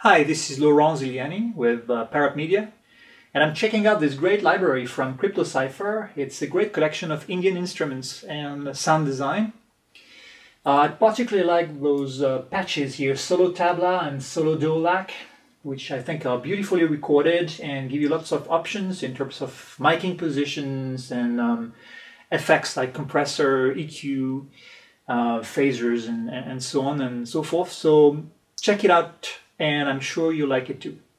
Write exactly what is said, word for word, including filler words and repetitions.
Hi, this is Laurent Ziliani with uh, Parrot Media, and I'm checking out this great library from Cipher. It's a great collection of Indian instruments and sound design. Uh, I particularly like those uh, patches here, solo tabla and solo dolac, which I think are beautifully recorded and give you lots of options in terms of miking positions and um, effects like compressor, E Q, uh, phasers, and, and so on and so forth. So check it out, and I'm sure you'll like it too.